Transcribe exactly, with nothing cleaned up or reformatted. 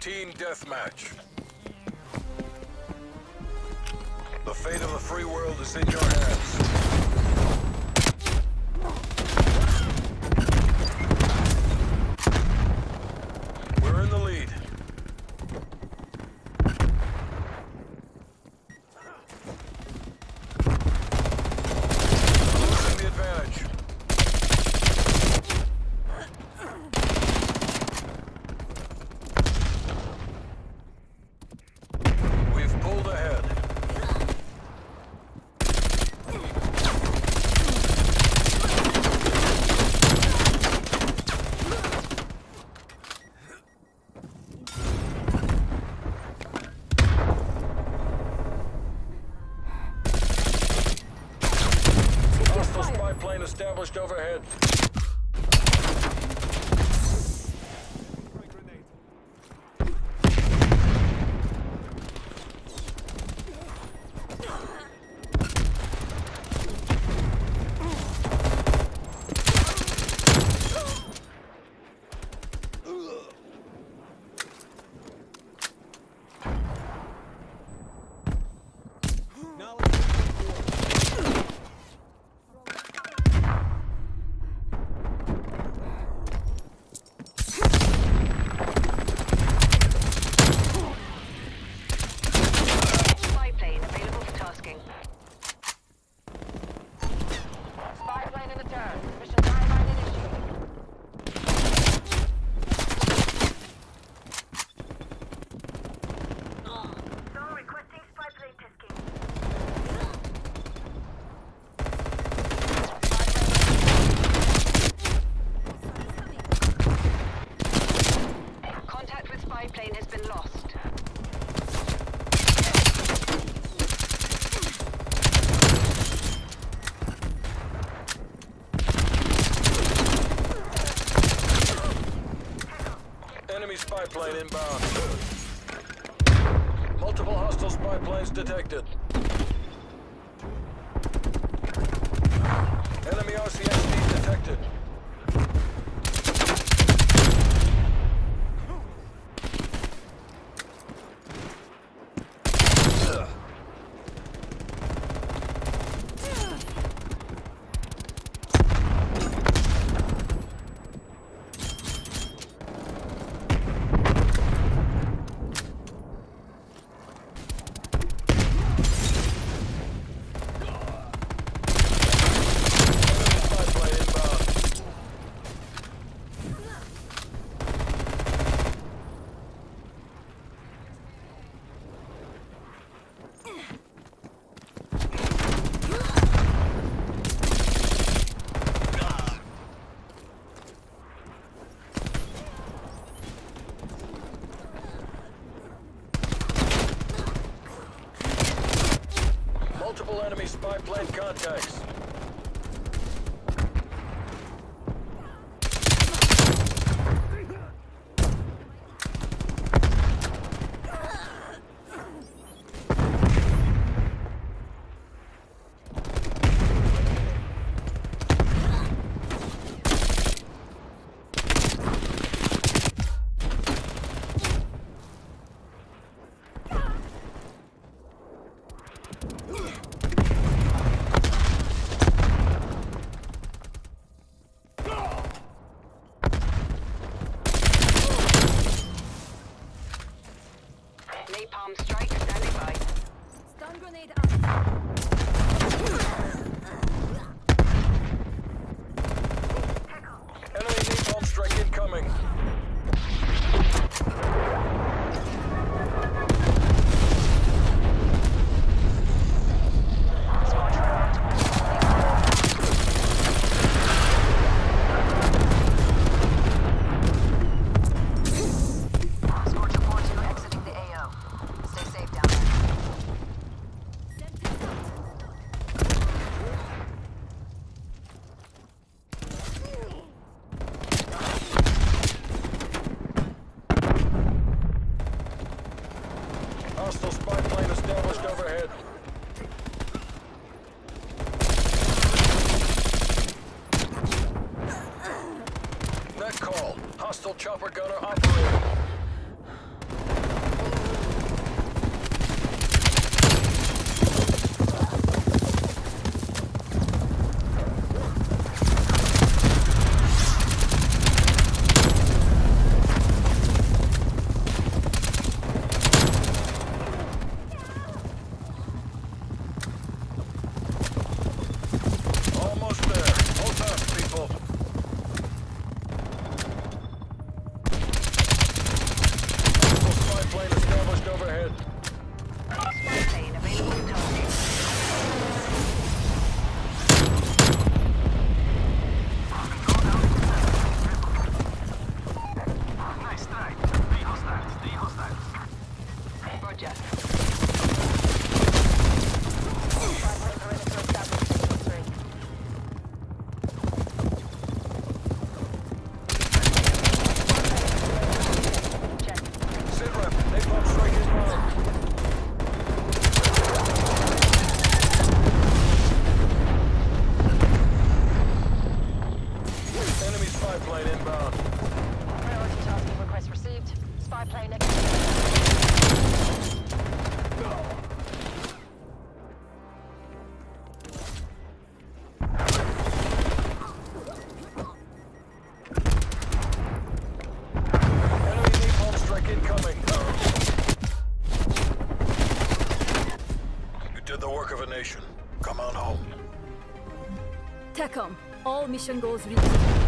Team deathmatch. The fate of the free world is in your hands. We're in the lead. Losing the advantage. We've pulled ahead. Plane established overhead. Plane has been lost. Enemy spy plane inbound. Multiple hostile spy planes detected. Enemy R C S D detected. Multiple enemy spy plane contacts. Napalm strike standing by. Stun grenade out. Enemy napalm strike incoming. Hostile spy plane established overhead. Net call. Hostile chopper gunner operating. Come on home. TACOM, all mission goals reached.